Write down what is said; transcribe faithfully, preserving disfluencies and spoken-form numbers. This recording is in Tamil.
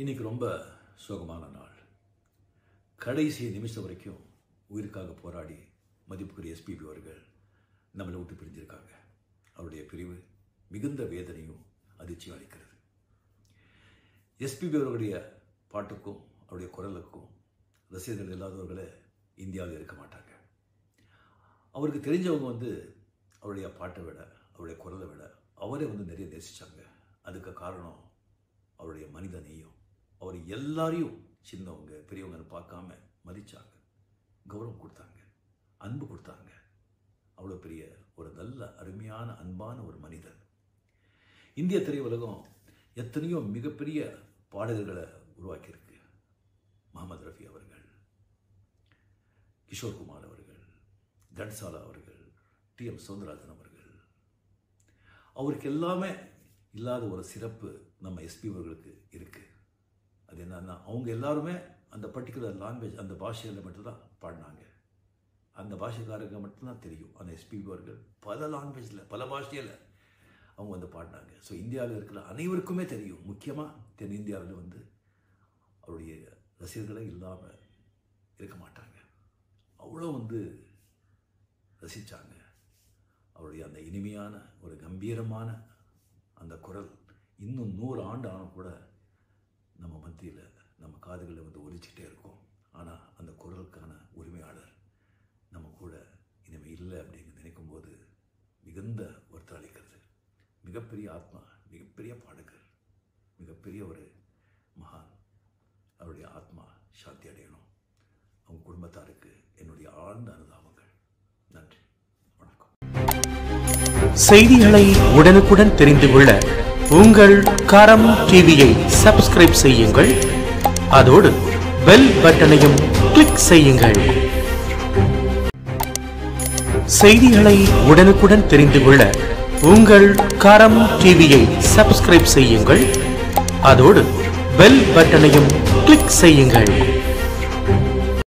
இன்னைக்கு ரொம்ப சோகமான நாள். கடைசி நிமிஷம் வரைக்கும் உயிருக்காக போராடி மதிப்புக்குரிய எஸ்பிபி அவர்கள் நம்மளை விட்டு பிரிஞ்சிருக்காங்க. அவருடைய பிரிவு மிகுந்த வேதனையும் அதிர்ச்சியும் அளிக்கிறது. எஸ்பிபி அவர்களுடைய பாட்டுக்கும் அவருடைய குரலுக்கும் ரசிகர்கள் இல்லாதவர்களே இந்தியாவில் இருக்க மாட்டாங்க. அவருக்கு தெரிஞ்சவங்க வந்து அவருடைய பாட்டை விட அவருடைய குரலை விட அவரே வந்து நிறைய நேசித்தாங்க. அதுக்கு காரணம் அவருடைய மனித நேயம். அவர் எல்லாரையும் சின்னவங்க பெரியவங்கன்னு பார்க்காம மதித்தாங்க, கௌரவம் கொடுத்தாங்க, அன்பு கொடுத்தாங்க. அவ்வளோ பெரிய ஒரு நல்ல அருமையான அன்பான ஒரு மனிதர். இந்திய திரையுலகம் எத்தனையோ மிகப்பெரிய பாடகர்களை உருவாக்கியிருக்கு. முகமது ரஃபி அவர்கள், கிஷோர் குமார் அவர்கள், கன்சாலா அவர்கள், டி எம் சௌந்தரராஜன் அவர்கள். அவருக்கு எல்லாமே இல்லாத ஒரு சிறப்பு நம்ம எஸ்பி அவர்களுக்கு இருக்குது. அது என்னன்னா, அவங்க எல்லாருமே அந்த பர்டிகுலர் லாங்குவேஜ், அந்த பாஷையில் மட்டும்தான் பாடினாங்க. அந்த பாஷைக்காரங்க மட்டும்தான் தெரியும். அந்த எஸ்பிபி அவர்கள் பல லாங்குவேஜில் பல பாஷையில் அவங்க வந்து பாடினாங்க. ஸோ இந்தியாவில் இருக்கிற அனைவருக்குமே தெரியும். முக்கியமாக தென்னிந்தியாவில் வந்து அவருடைய ரசிகர்களே இல்லாமல் இருக்க மாட்டாங்க. அவ்வளோ வந்து ரசித்தாங்க. அவருடைய அந்த இனிமையான ஒரு கம்பீரமான அந்த குரல் இன்னும் நூறு ஆண்டு ஆனும் கூட நம்ம மத்தியில் நம்ம காதுகளில் வந்து ஒலிச்சிட்டே இருக்கும். ஆனால் அந்த குரலுக்கான உரிமையாளர் நம்ம கூட இனிமேல் இல்லை அப்படின்னு நினைக்கும் போது மிகுந்த வருத்தம் அளிக்கிறது. மிகப்பெரிய ஆத்மா, மிகப்பெரிய பாடகர், மிகப்பெரிய ஒரு மகான். அவருடைய ஆத்மா சாந்தி அடையணும். அவங்க குடும்பத்தாருக்கு என்னுடைய ஆழ்ந்த அனுதாபங்கள். நன்றி, வணக்கம். செய்திகளை உடனுக்குடன் தெரிந்து கொள்ள உங்கள் கரம் டிவியை சப்ஸ்கிரைப் செய்யுங்கள். அதோடு பெல் பட்டனையும் கிளிக் செய்யுங்கள். செய்திகளை உடனுக்குடன் தெரிந்து கொள்ள உங்கள் கரம் டிவியை சப்ஸ்கிரைப் செய்யுங்கள். அதோடு பெல் பட்டனையும் கிளிக் செய்யுங்கள்.